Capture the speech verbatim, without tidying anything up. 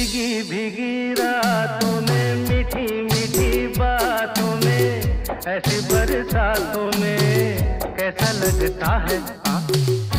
भीगी भीगी रातों में, मीठी मीठी बातों में, ऐसी बरसातों में कैसा लगता है। हाँ